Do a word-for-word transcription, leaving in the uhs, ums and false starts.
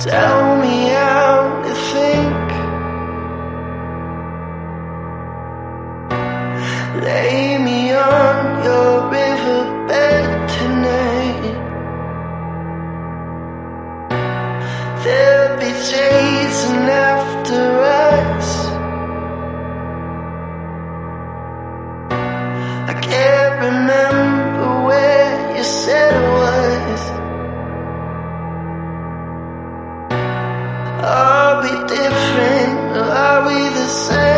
Tell me how to think. Lay me on your riverbed tonight. There'll be chasing after us. I can't remember where you said it was. Are we different or are we the same?